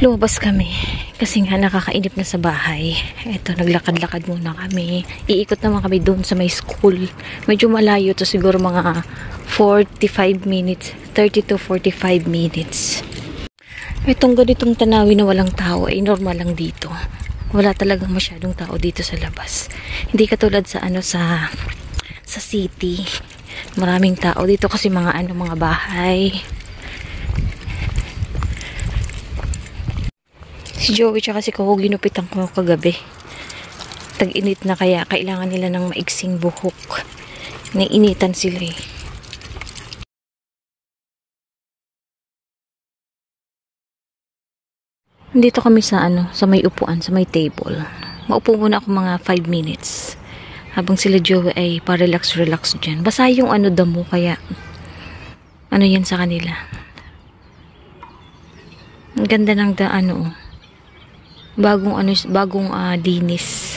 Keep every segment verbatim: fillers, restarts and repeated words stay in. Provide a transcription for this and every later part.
Lumabas kami kasi nga nakakainip na sa bahay. Eto, naglakad-lakad muna kami. Iikot naman kami doon sa may school. Medyo malayo to, siguro mga forty-five minutes, thirty to forty-five minutes. Itong ganitong tanawin na walang tao ay normal lang dito. Wala talagang masyadong tao dito sa labas. Hindi katulad sa ano sa sa city. Maraming tao dito kasi mga ano mga bahay. Si Joey tsaka si Coco ginupitan ko kagabi. Tag-init na kaya kailangan nila ng maiksing buhok. Naiinitan sila eh. Dito kami sa ano, sa may upuan, sa may table. Maupo muna ako mga five minutes. Habang sila Joey ay pa-relax-relax dyan. Basa yung ano damo kaya ano yan sa kanila. Ang ganda ng da ano bagong ano bagong uh, dinis.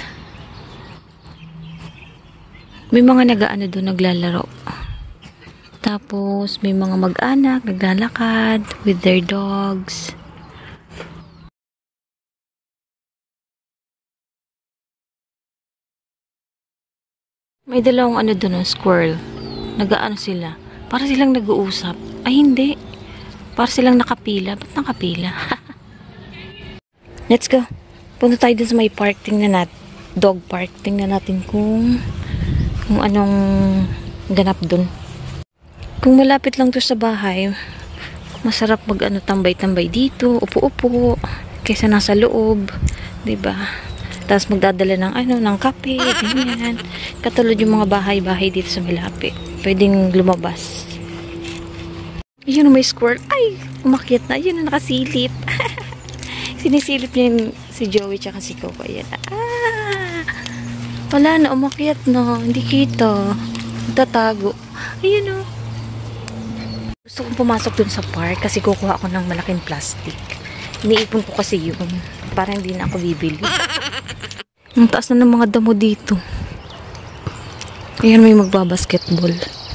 May mga nag-aano doon naglalaro. Tapos may mga mag-anak naglalakad with their dogs. May dalawang ano doon, squirrel. Nag-aano sila. Para silang nag-uusap. Ay hindi. Para silang nakapila. Ba't nakapila? Let's go. Punta tayo dun sa may park. Tingnan natin. Dog park. Tingnan natin kung kung anong ganap dun. Kung malapit lang to sa bahay, masarap mag ano, tambay-tambay dito. Upo-upo. Kaysa nasa loob. Diba? Tapos magdadala ng ano, ng kape. Ganyan. Katulad yung mga bahay-bahay dito sa malapit. Pwedeng lumabas. Yun may squirrel. Ay! Umakyat na. Yun na nakasilip. Sinisilip niya yung si Joey tsaka si Coco. Ayan. Ah! Wala na, umakyat na. Hindi kita. Tatago. Ayan o. Gusto kong pumasok dun sa park kasi kukuha ako ng malaking plastic. Iniipon ko kasi yun. Parang hindi na ako bibili. Ang taas na ng mga damo dito. Ayan, may magbabasketball.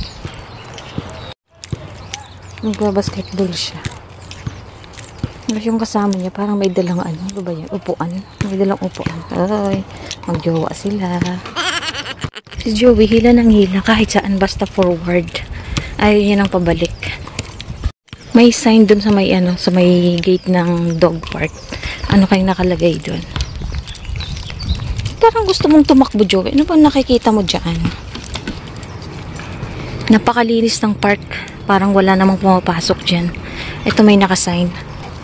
Magbabasketball siya. Yung kasama niya, parang may dalang ano, ano ba yan? Upuan. May dalang upuan. Ay, magjowa sila. Si Joey, hila ng hila. Kahit saan, basta forward. Ayaw niya nang pabalik. May sign dun sa may, ano, sa may gate ng dog park. Ano kayong nakalagay dun? Parang gusto mong tumakbo, Joey. Ano bang nakikita mo dyan? Napakalinis ng park. Parang wala namang pumapasok dyan. Ito may nakasign.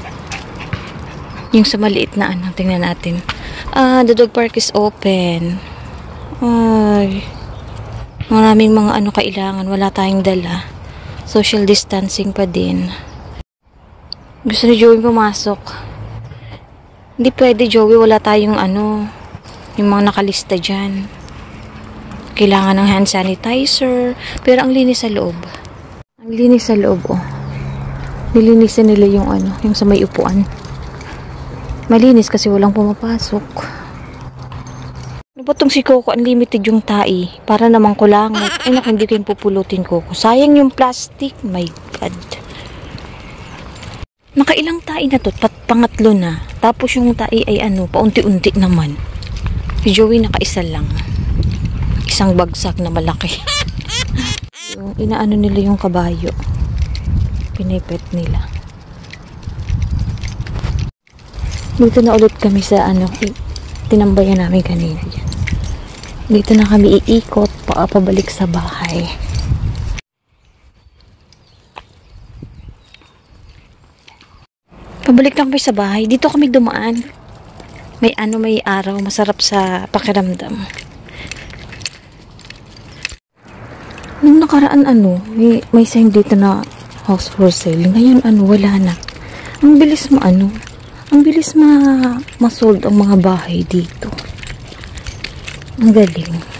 Yung sa maliit na ano, tingnan natin. Ah, the dog park is open. Ay. Maraming mga ano kailangan. Wala tayong dala. Social distancing pa din. Gusto ni Joey pumasok. Hindi pwede, Joey. Wala tayong ano, yung mga nakalista dyan. Kailangan ng hand sanitizer. Pero ang linis sa loob. Ang linis sa loob, oh. Nilinisan nila yung ano, yung sa may upuan. Malinis kasi walang pumapasok. Ano ba itong si Coco? Unlimited yung tai. Para namang kulangot. Ay naku, hindi ko yung pupulutin, Coco. Sayang yung plastic. My God. Nakailang tai na to? Pat pangatlo na. Tapos yung tai ay ano, paunti-unti naman. Si Joey nakaisa lang. Isang bagsak na malaki. Yung inaano nila yung kabayo. Pinipet nila. Dito na ulit kami sa ano, tinambayan namin kanina dyan. Dito na kami iikot, pa pabalik sa bahay. Pabalik lang kami sa bahay. Dito kami dumaan. May ano, may araw. Masarap sa pakiramdam. Nung nakaraan ano, may, may sign dito na house for sale. Ngayon ano, wala na. Ang bilis mo ano, ang bilis ma masold ang mga bahay dito. Ang galing.